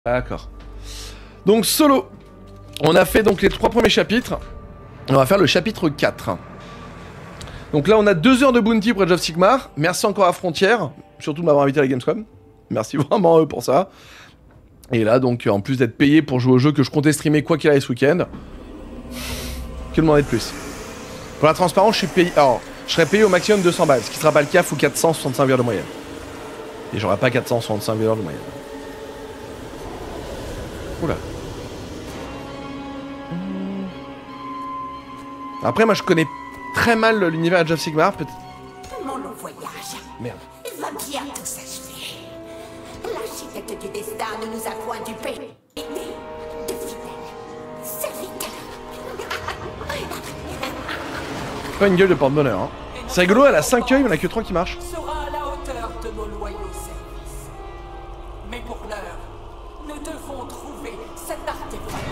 D'accord. Donc solo. On a fait donc les 3 premiers chapitres. On va faire le chapitre 4. Donc là on a 2 heures de bounty pour Age of Sigmar. Merci encore à Frontier, surtout de m'avoir invité à la Gamescom. Merci vraiment à eux pour ça. Et là donc en plus d'être payé pour jouer au jeu que je comptais streamer quoi qu'il arrive ce week-end. Que demander de plus? Pour la transparence je suis payé... Alors je serais payé au maximum 200 balles, ce qui sera pas le cas, faut 465 heures de moyenne. Et j'aurai pas 465 heures de moyenne. Oula. Après moi je connais très mal l'univers Age of Sigmar, peut-être. Mon long voyage Merde. va bientôt s'achever. L'architecte du destin ne nous a point dupés. De fidèles serviteurs. Pas une gueule de porte-bonheur, hein. C'est rigolo, elle a 5 œils, on a que 3 qui marchent. Sera à la hauteur de nos loyaux services. Mais pour l'heure, nous devons trouver cet artefact.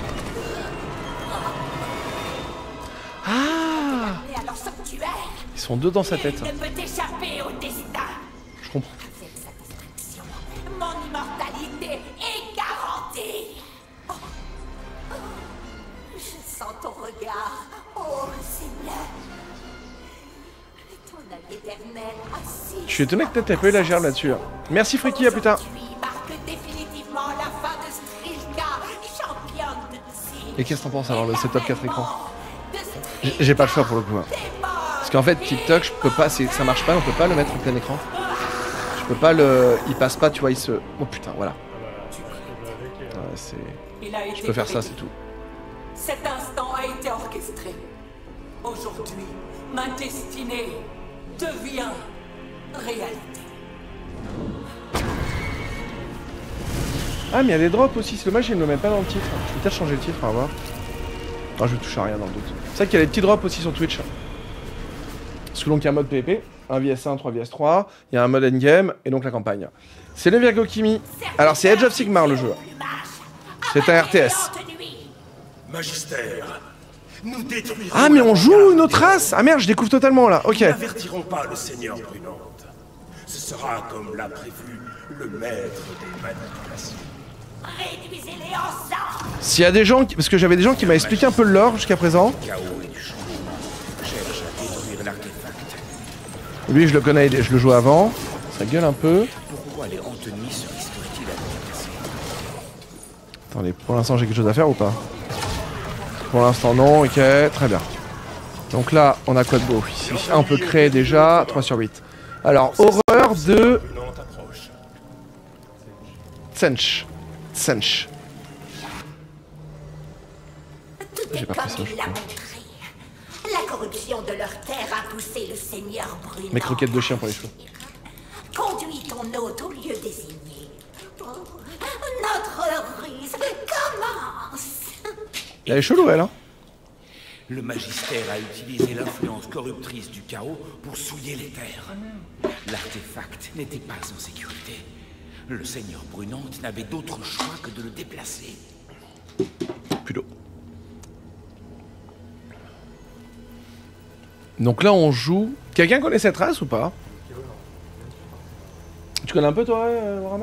Ah, Et à leur sanctuaire, ils sont deux dans sa tête. il ne peut échapper au destin. Je comprends. Avec sa distraction, mon immortalité est garantie. Oh. Oh. Je sens ton regard, oh Seigneur. Ton œil éternel assis. Je suis étonné que peut-être t'aies pas eu la gerbe là-dessus. Hein. Merci Friki, à plus tard. Aujourd'hui marque définitivement la fin de Strilka, championne de Tsi. Et qu'est-ce que t'en penses alors, le setup 4 écrans? De Strilka, J'ai pas le choix pour le coup. Hein. t'es mort. Parce qu'en fait, TikTok, je peux pas, ça marche pas, on peut pas le mettre en plein écran. Je peux pas le... Il passe pas, tu vois, il se... Oh putain, voilà. Ouais, c'est... Je peux faire ça, c'est tout. Cet instant a été orchestré. Aujourd'hui, ma destinée devient réalité. Ah, mais il y a des drops aussi, c'est dommage, ils ne le mettent pas dans le titre. Je vais peut-être changer le titre, on va voir. Ah, je touche à rien dans le doute. C'est vrai qu'il y a des petits drops aussi sur Twitch. Parce que donc il y a un mode PvP, 1 vs 1, 3 vs 3, il y a un mode endgame, et donc la campagne. C'est le Virgo Kimi. Alors c'est Age of Sigmar le jeu. C'est un RTS. Magistère, nous détruirons... Ah mais on la joue vanguarde une autre des race. Ah merde, je découvre totalement là, ok. Nous n'avertirons pas le Seigneur Brunante. Ce sera, comme l'a prévu, le maître des manipulations. Réduisez-les en sang. S'il y a des gens, parce que j'avais des gens qui m'avaient expliqué un peu le lore jusqu'à présent. Chaos et du changement cherche à détruire l'artefact. Lui je le connais, je le jouais avant. Ça gueule un peu. Pourquoi les Anthony se risqueraient-ils à nous casser? Attendez, pour l'instant j'ai quelque chose à faire ou pas? Pour l'instant non, ok, très bien. Donc là, on a quoi de beau ici? On peut créer déjà 3 sur 8. Alors, horreur de... Brunante approche. Tsench. Tsench. Tout J'ai est pas comme fait ça, je il l'a crois. montré. La corruption de leur terre a poussé le Seigneur Brunant. Mes croquettes de chien pour les cheveux. Conduis ton hôte au lieu désigné. Oh, notre ruse commence. Elle est chelou elle, hein? Le magistère a utilisé l'influence corruptrice du chaos pour souiller les terres. L'artefact n'était pas en sécurité. Le Seigneur Brunante n'avait d'autre choix que de le déplacer. Plus d'eau. Donc là on joue... Quelqu'un connaît cette race ou pas? Tu connais un peu toi, Warhammer?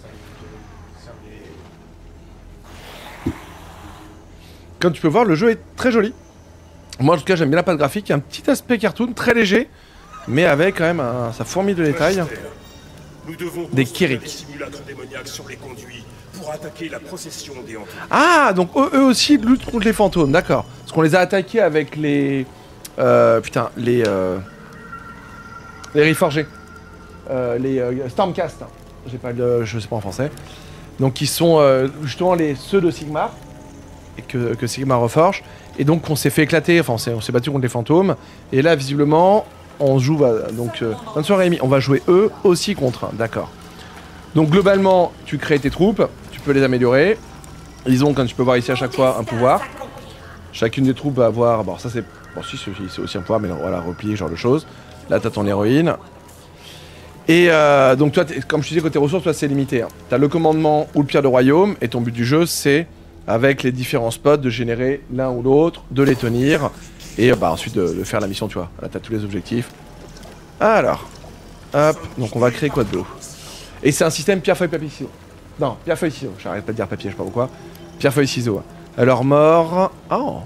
Comme tu peux voir, le jeu est très joli. Moi en tout cas j'aime bien la patte graphique, il y a un petit aspect cartoon très léger, mais avec quand même sa fourmi de détails. Nous devons Des construire Kirik. des simulacres démoniaques sur les conduits pour attaquer la procession des Anthony. Ah, donc eux aussi luttent contre les fantômes, d'accord. Parce qu'on les a attaqués avec les... putain, les Reforgés. Les Stormcast. J'ai pas le... je sais pas en français. Donc qui sont justement ceux de Sigmar. Et que Sigmar reforge. Et donc on s'est fait éclater, enfin on s'est battu contre les fantômes. Et là visiblement, on joue... donc, bonne soirée Amy, on va jouer eux aussi contre un, d'accord. Donc globalement, tu crées tes troupes, tu peux les améliorer. Ils ont, comme tu peux voir ici à chaque fois, un pouvoir. Chacune des troupes va avoir... Bon ça c'est... Bon si, c'est aussi un pouvoir, mais voilà, replier, genre de choses. Là t'as ton héroïne. Et donc toi, comme je te disais, côté ressources, toi c'est limité. Hein. T'as le commandement ou le pierre de royaume, et ton but du jeu c'est, avec les différents spots, de générer l'un ou l'autre, de les tenir, et ensuite de faire la mission, tu vois. Là t'as tous les objectifs. Alors, hop, donc on va créer quoi de beau. Et c'est un système pierre-feuille-papier-ciseaux. Non, pierre, feuille, ciseaux. J'arrête pas de dire papier, je sais pas pourquoi. Pierre, feuille, ciseaux. Alors, mort. Oh.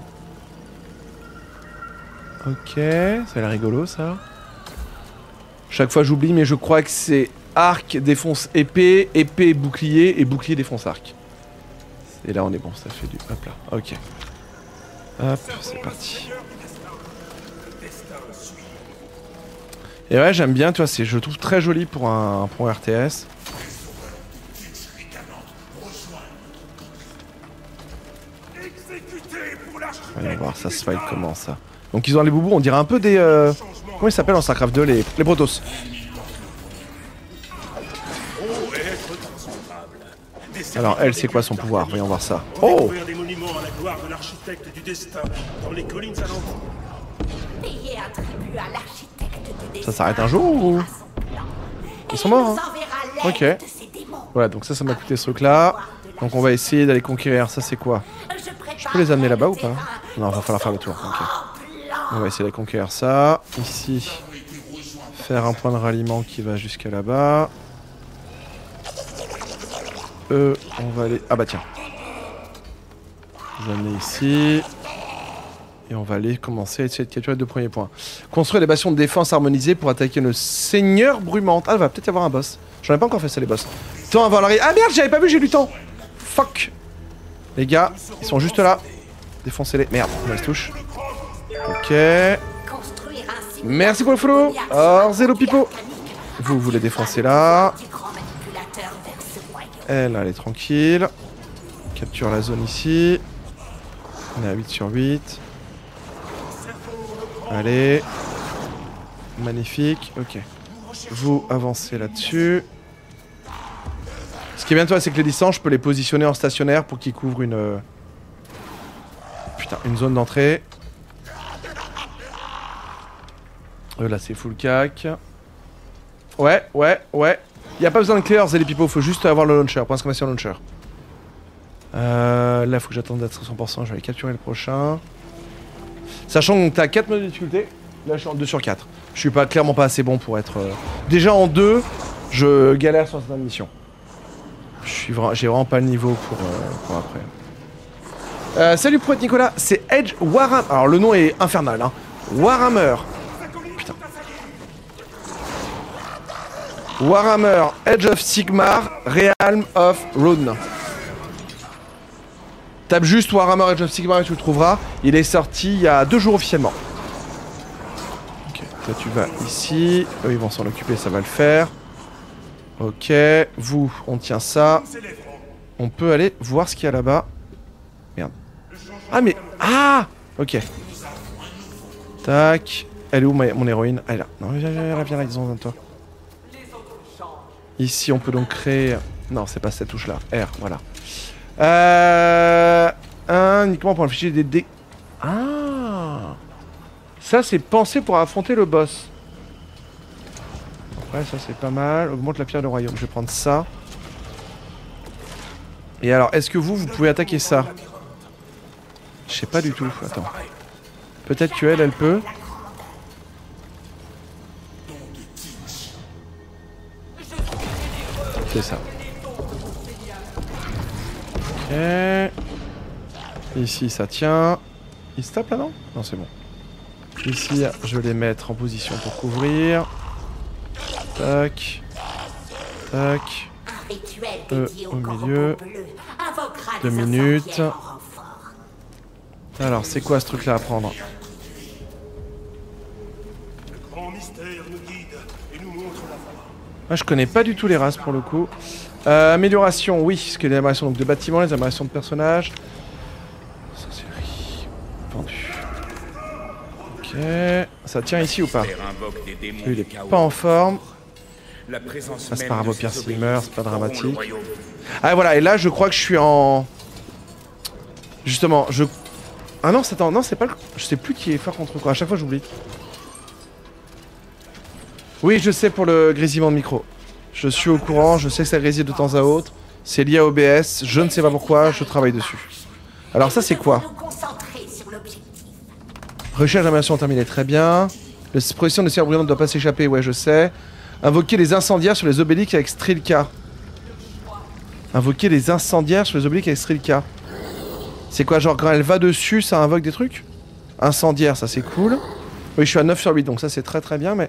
Ok, ça a l'air rigolo, ça. Chaque fois, j'oublie, mais je crois que c'est arc, défonce, épée, épée, bouclier, et bouclier, défonce, arc. Et là, on est bon, ça fait du... Hop là, ok. Hop, c'est parti. Et ouais, j'aime bien, tu vois, je trouve très joli pour un RTS. Voyons voir, ça se fight comment ça. Donc ils ont les boubous, on dirait un peu des... Comment ils s'appellent en StarCraft 2, les Protoss. Alors elle, c'est quoi son pouvoir? Voyons voir ça. Oh! Des monuments à la gloire de l'architecte du destin dans les collines alentours. Payez un tribut à l'architecte du destin. Ça s'arrête un jour ou... Ils sont morts, hein? Ok. Voilà, donc ça m'a coûté ce truc là. Donc on va essayer d'aller conquérir. Ça c'est quoi? Je peux les amener là-bas ou pas? Non, va falloir faire le tour. Ok. On va essayer de conquérir ça. Ici, faire un point de ralliement qui va jusqu'à là-bas. On va aller... Ah bah tiens. Les amener ici. Et on va aller commencer à essayer de capturer les 2 premiers points. Construire des bastions de défense harmonisés pour attaquer le Seigneur Brumante. Ah, il va peut-être y avoir un boss. J'en ai pas encore fait ça, les boss. Temps avant l'arrivée. Ah merde, j'avais pas vu, j'ai du temps. Fuck. Les gars, ils sont juste là. Défoncez-les. Merde, on se touche. Ok. Merci pour le follow. Oh, Zélo Pipo. Vous les défoncez là. Elle est tranquille. Capture la zone ici. On est à 8 sur 8. Allez. Magnifique. Ok. Vous avancez là-dessus. Ce qui est bien, toi, c'est que les distances, je peux les positionner en stationnaire pour qu'ils couvrent une... Putain, une zone d'entrée. Là, c'est full cac. Ouais. Y a pas besoin de clear, Zélipipo, faut juste avoir le launcher. Point d'exclamation launcher. Là, faut que j'attende d'être à 100%. Je vais aller capturer le prochain. Sachant que t'as 4 modes de difficulté. Là, je suis en 2 sur 4. Je suis clairement pas assez bon pour être... Déjà en 2, je galère sur certaines missions. J'ai vraiment pas le niveau pour après. Salut pour être Nicolas, c'est Edge Warhammer. Alors le nom est infernal, hein. Warhammer. Putain. Warhammer, Edge of Sigmar, Realm of Rune. Tape juste Warhammer Edge of Sigmar et tu le trouveras. Il est sorti il y a 2 jours officiellement. Ok, toi tu vas ici. Eux ils vont s'en occuper, ça va le faire. Ok, vous, on tient ça. On peut aller voir ce qu'il y a là-bas. Merde. Ah mais... Ah! Ok. Tac. Elle est où mon héroïne? Elle est là. Non, viens là, disons, toi. Ici, on peut donc créer... Non, c'est pas cette touche-là. R, voilà. Uniquement pour afficher des dés... Ah! Ça, c'est pensé pour affronter le boss. Ouais, ça c'est pas mal. Augmente la pierre de royaume. Je vais prendre ça. Et alors, est-ce que vous pouvez attaquer ça? Je sais pas du tout. Attends. Peut-être que elle peut. C'est ça. Ok. Ici, ça tient. Il se tape là, non? Non, c'est bon. Ici, je vais les mettre en position pour couvrir. Tac. Tac. Au milieu. 2 minutes. Alors, c'est quoi ce truc là à prendre? Ah, je connais pas du tout les races pour le coup. Amélioration, oui, parce que les améliorations donc, de bâtiments, les améliorations de personnages. Sorcellerie. Pendu. Ok. Ça tient ici ou pas? Lui, il est pas en forme. Ça se part à Pierre s'il meurt, c'est pas dramatique. Ah voilà, et là je crois que je suis en... Justement, je... Ah non, attends, non c'est pas le... Je sais plus qui est fort contre quoi, à chaque fois j'oublie. Oui, je sais pour le grésillement de micro. Je suis au courant, je sais que ça grésille de temps à autre. C'est lié à OBS, je ne sais pas pourquoi, je travaille dessus. Alors ça c'est quoi? Recherche d'amélioration terminée, très bien. La position de Seigneur Brumante ne doit pas s'échapper, ouais je sais. Invoquer les incendiaires sur les obélisques avec Strilka. Invoquer les incendiaires sur les obliques avec Strilka. C'est quoi, genre quand elle va dessus, ça invoque des trucs? Incendiaire, ça c'est cool. Oui, je suis à 9 sur 8, donc ça c'est très très bien, mais...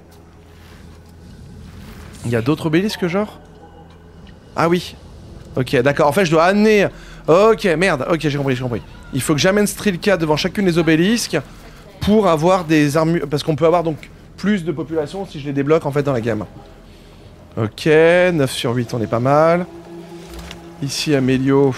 Il y a d'autres obélisques, genre? Ah oui. Ok, d'accord. En fait, je dois amener... Ok, merde. Ok, j'ai compris, j'ai compris. Il faut que j'amène Strilka devant chacune des obélisques pour avoir des armures... Parce qu'on peut avoir donc plus de population si je les débloque en fait dans la gamme. Ok, 9 sur 8, on est pas mal. Ici, Amélio...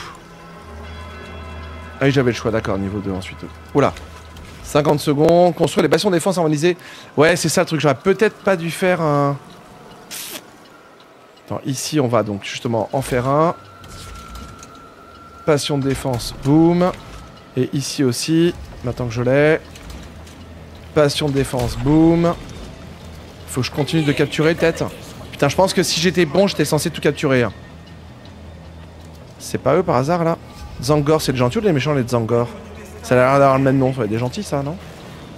Ah oui, j'avais le choix, d'accord, niveau 2 ensuite. Oula. 50 secondes, construire les bastions de défense harmonisés. Ouais, c'est ça le truc, j'aurais peut-être pas dû faire un... Attends, ici on va donc justement en faire un. Passion de défense, boum. Et ici aussi, maintenant que je l'ai. Passion de défense, boum. Faut que je continue de capturer peut-être. Putain, je pense que si j'étais bon, j'étais censé tout capturer. Hein. C'est pas eux par hasard là? Zangor, c'est les gentils ou les méchants les Zangor? Ça a l'air d'avoir le même nom, ça va être des gentils ça, non?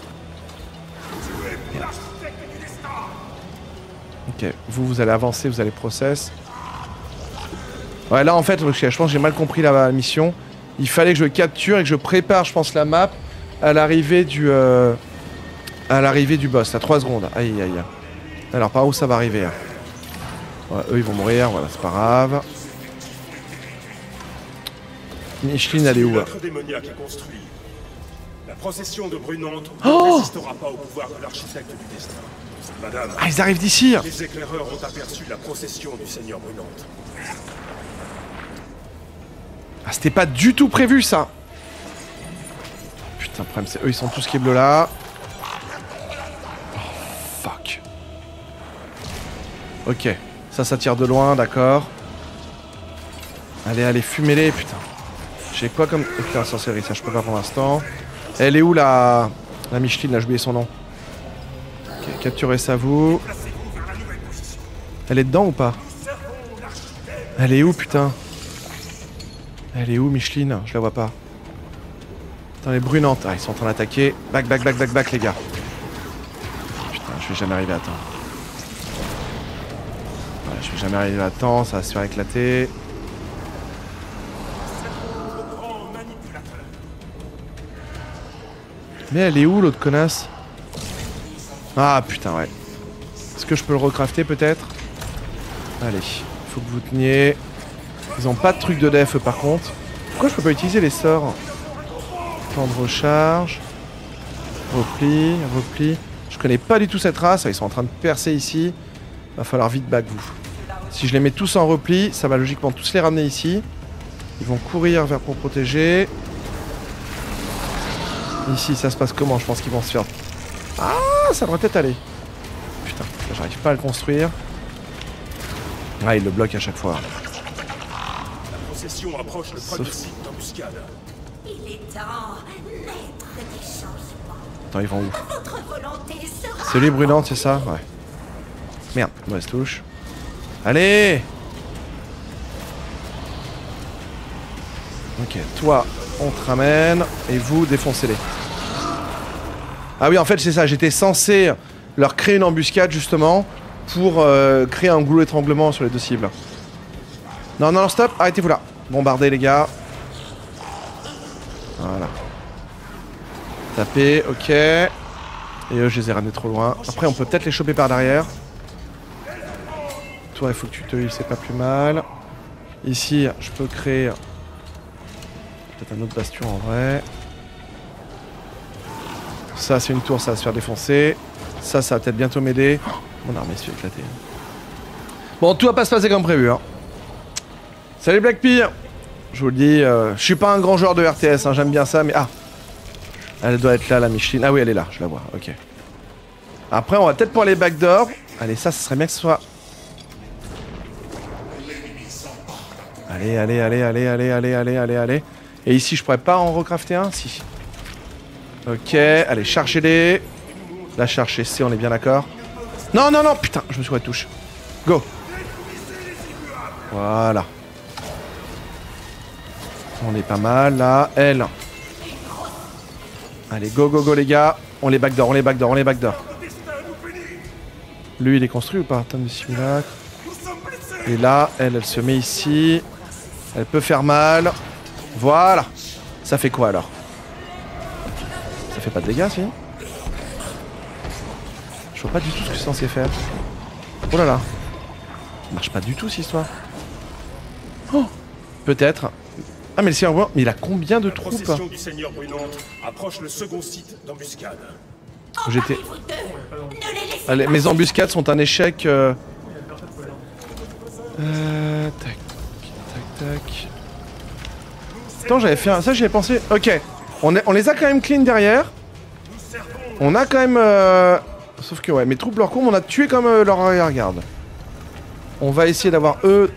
Ok, vous allez avancer, vous allez process. Ouais, là en fait, je pense que j'ai mal compris la mission. Il fallait que je capture et que je prépare, je pense, la map à l'arrivée du boss. À 3 secondes. Aïe aïe aïe. Alors par où ça va arriver hein? Ouais, eux ils vont mourir, voilà, c'est pas grave. Micheline, elle est où? L'œuvre démoniaque est construit. La procession de Brunante ne résistera pas au pouvoir de l'architecte du destin. Madame, Ah, ils arrivent d'ici! les éclaireurs ont aperçu la procession du Seigneur Brunante. Ah, c'était pas du tout prévu ça! Putain, le problème c'est eux, ils sont tous qui est bleu là. Oh, fuck. Ok, ça tire de loin, d'accord. Allez, allez, fumez-les, putain. J'ai quoi comme éclair sorcellerie? Ça, je peux pas pour l'instant. Elle est où la Micheline? Là, j'ai oublié son nom. Ok, capturez ça, vous. Elle est dedans ou pas? Elle est où, putain? Elle est où, Micheline? Je la vois pas. Attends, les brunantes. Ah, ils sont en train d'attaquer. Back, back, back, back, back, les gars. Putain, je vais jamais arriver à temps. Ouais, je vais jamais arriver à temps, ça va se faire éclater. Mais elle est où l'autre connasse? Ah putain ouais. Est-ce que je peux le recrafter peut-être? Allez, faut que vous teniez. Ils ont pas de truc de def par contre. Pourquoi je peux pas utiliser les sorts? Temps de recharge. Repli, repli. Je connais pas du tout cette race, ils sont en train de percer ici. Va falloir vite back vous. Si je les mets tous en repli, ça va logiquement tous les ramener ici. Ils vont courir vers pour protéger. Ici, ça se passe comment? Je pense qu'ils vont se faire... Ah, ça devrait peut-être aller. Putain, j'arrive pas à le construire. Ah, il le bloque à chaque fois. La procession approche le premier site d'embuscade. Il est temps, maître des changements. Attends, ils vont où? Votre volonté sera... C'est lui brûlante, c'est ça? Ouais. Merde, mauvaise touche. Allez! Ok, toi, on te ramène. Et vous, défoncez-les. Ah oui, en fait, c'est ça. J'étais censé leur créer une embuscade, justement, pour créer un goulot d'étranglement sur les deux cibles. Non, non, stop. Arrêtez-vous là. Bombardez, les gars. Voilà. Tapez, ok. Et eux, je les ai ramenés trop loin. Après, on peut peut-être les choper par derrière. Toi, il faut que tu te heals, c'est pas plus mal. Ici, je peux créer... peut-être un autre bastion en vrai. Ça, c'est une tour, ça va se faire défoncer. Ça va peut-être bientôt m'aider. Mon armée se fait éclater. Bon, tout va pas se passer comme prévu. Hein. Salut Blackpea. Je vous le dis, je suis pas un grand joueur de RTS, hein, j'aime bien ça, mais... Ah, elle doit être là, la Micheline. Ah oui, elle est là, je la vois, ok. Après, on va peut-être pour les backdoors. Allez, ça serait bien que ce soit... Allez, allez, allez, allez, allez, allez, allez, allez, allez. Et ici, je pourrais pas en recrafter un? Si. Ok, allez, chargez-les. La charge C, on est bien d'accord. Non, non, non, putain, je me suis retouché. Go. Voilà. On est pas mal, là. Elle. Allez, go, go, go, les gars. On les backdoor, on les backdoor, on les backdoor. Lui, il est construit ou pas? Tonne de simulacre. Et là, elle se met ici. Elle peut faire mal. Voilà. Ça fait quoi alors? Ça fait pas de dégâts, si? Je vois pas du tout ce que c'est censé faire. Oh là là. Ça marche pas du tout cette histoire. Oh. Peut-être. Ah mais le Seigneur Brunante, mais il a combien de troupes? La procession du Seigneur Brunante approche le second site d'embuscade. J'étais... Allez, mes embuscades sont un échec. Tac, tac, tac. Attends, j'avais fait un... Ça, j'y avais pensé. Ok. On les a quand même clean derrière. On a quand même... Sauf que, ouais, mes troupes leur courbe, on a tué comme leur arrière-garde. On va essayer d'avoir eux...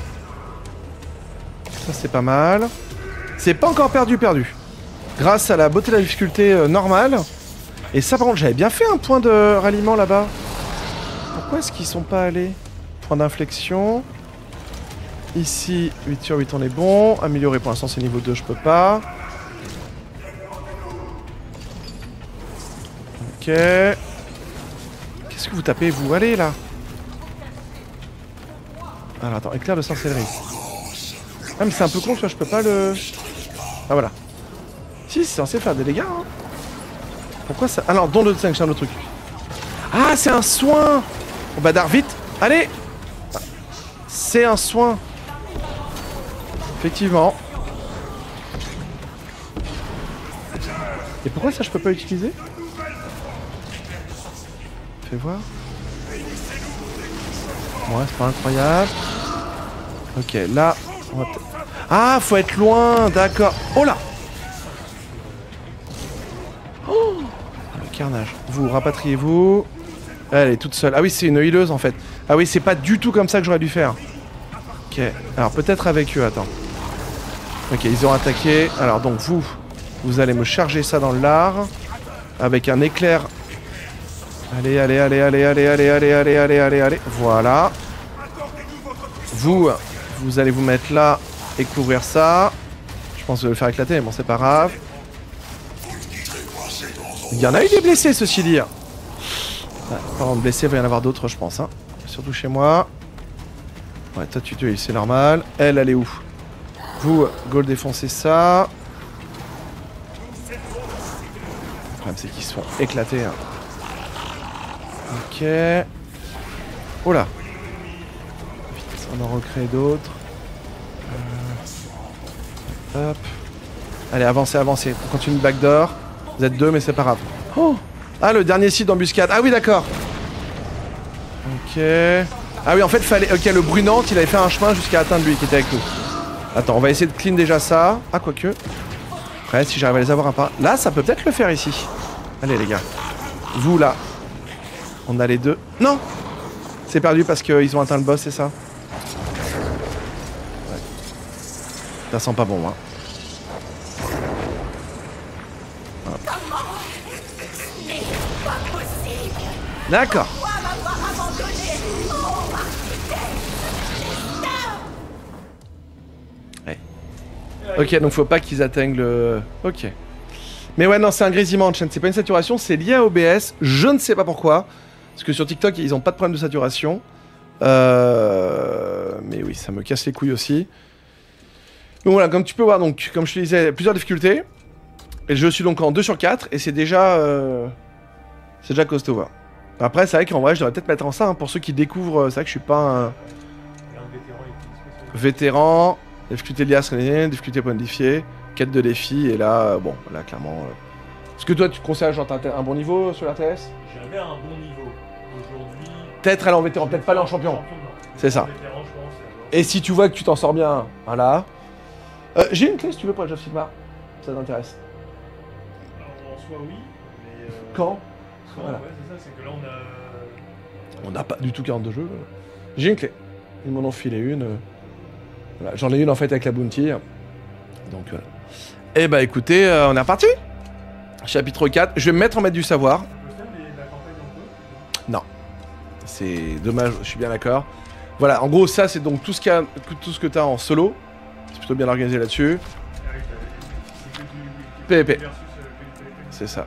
Ça, c'est pas mal. C'est pas encore perdu. Grâce à la beauté de la difficulté normale. Et ça, par contre, j'avais bien fait un point de ralliement là-bas. Pourquoi est-ce qu'ils sont pas allés? Point d'inflexion. Ici, 8 sur 8, on est bon. Améliorer, pour l'instant, c'est niveau 2, je peux pas. Ok. Qu'est-ce que vous tapez, vous? Allez, là. Alors, attends, éclair de sorcellerie. Ah, mais c'est un peu con, tu vois, je peux pas le... Ah, voilà. Si, c'est censé faire des dégâts, hein. Pourquoi ça... Ah non, don de 5, c'est un autre truc. Ah, c'est un soin. Oh, badard, vite. Allez. C'est un soin. Effectivement. Et pourquoi ça, je peux pas utiliser? Fais voir. Ouais, c'est pas incroyable. Ok, là... On va ah, faut être loin, d'accord. Oh là. Oh, le carnage. Vous, rapatriez-vous. Elle est toute seule. Ah oui, c'est une healeuse en fait. Ah oui, c'est pas du tout comme ça que j'aurais dû faire. Ok, alors peut-être avec eux, attends. Ok, ils ont attaqué. Alors donc vous allez me charger ça dans le lard. Avec un éclair. Allez, allez, allez, allez, allez, allez, allez, allez, allez, allez, allez. Voilà. Vous allez vous mettre là et couvrir ça. Je pense que je vais le faire éclater, mais bon, c'est pas grave. Il y en a eu des blessés, ceci dit. Par contre, blessés, il va y en avoir d'autres, je pense. Hein. Surtout chez moi. Ouais, toi, tu te c'est normal. Elle est où? Vous, go le défoncer ça. Le problème, c'est qu'ils se font éclater. Hein. Ok. Oh là. On en recrée d'autres. Hop. Allez, avancez, avancez. On continue de backdoor. Vous êtes deux, mais c'est pas grave. Oh. Ah, le dernier site d'embuscade. Ah oui, d'accord. Ok. Ah oui, en fait, fallait... Ok, le Brunante, il avait fait un chemin jusqu'à atteindre lui qui était avec nous. Attends, on va essayer de clean déjà ça. Ah, quoique. Après, si j'arrive à les avoir un par... Là, ça peut peut-être le faire ici. Allez, les gars. Vous, là. On a les deux. Non. C'est perdu parce qu'ils ont atteint le boss, c'est ça? Ça sent pas bon, hein. D'accord. Ouais. Ok, donc faut pas qu'ils atteignent le... Ok. Mais ouais, non, c'est un grésillement de chaîne. C'est pas une saturation, c'est lié à OBS. Je ne sais pas pourquoi. Parce que sur TikTok, ils ont pas de problème de saturation. Mais oui, ça me casse les couilles aussi. Donc voilà, comme tu peux voir, donc, comme je te disais, plusieurs difficultés. Et je suis donc en 2 sur 4, et c'est déjà costaud. Voilà. Après, c'est vrai qu'en vrai, je devrais peut-être mettre en ça, hein, pour ceux qui découvrent, c'est vrai que je suis pas un... Vétéran, difficulté liée à se difficulté point modifiée, quête de défi, et là, bon, là, clairement... Est-ce que toi, tu conseilles, genre, t'as un bon niveau sur l'RTS? J'avais un bon niveau. Aujourd'hui... Peut-être aller en vétéran, peut-être pas aller en champion. C'est ça. Et si tu vois que tu t'en sors bien, voilà... j'ai une clé si tu veux pour Age of Sigmar, ça t'intéresse. En soi oui, mais... Quand voilà. Ouais, c'est ça, c'est que là on a... On n'a pas du tout 42 jeux. J'ai une clé. Ils m'en ont filé une. Voilà. J'en ai une en fait avec la bounty. Donc voilà. Et bah écoutez, on est reparti. Chapitre 4. Je vais me mettre en maître du savoir. Tu peux faire la campagne un peu? Non. C'est dommage, je suis bien d'accord. Voilà, en gros ça c'est donc tout ce que t'as en solo. C'est plutôt bien organisé là-dessus. PvP. C'est ça.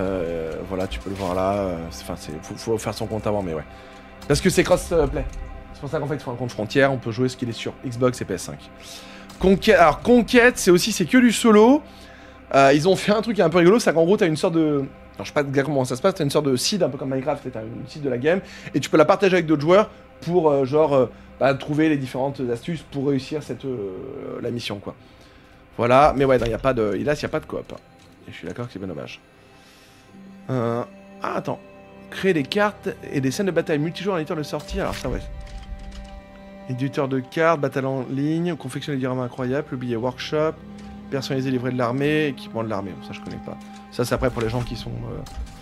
Voilà, tu peux le voir là. Enfin, faut faire son compte avant, mais ouais. Parce que c'est crossplay C'est pour ça qu'en fait, il faut un compte Frontière, on peut jouer ce qu'il est sur Xbox et PS5. Conquête, alors Conquête, c'est que du solo. Ils ont fait un truc un peu rigolo, c'est qu'en gros, t'as une sorte de... Alors, je sais pas exactement comment ça se passe, t'as une sorte de seed, un peu comme Minecraft, t'as une seed de la game, et tu peux la partager avec d'autres joueurs pour, trouver les différentes astuces pour réussir la mission, quoi. Voilà, mais ouais, il n'y a pas de... Hélas, il n'y a pas de coop. Et je suis d'accord que c'est bien dommage. Ah, attends. Créer des cartes et des scènes de bataille multijoueurs en éditeur de sortie, alors ça, ouais. Éditeur de cartes, bataille en ligne, confectionner des dioramas incroyables, publier workshop, personnaliser livret de l'armée, équipement de l'armée. Bon, ça, je connais pas. Ça, c'est après pour les gens qui sont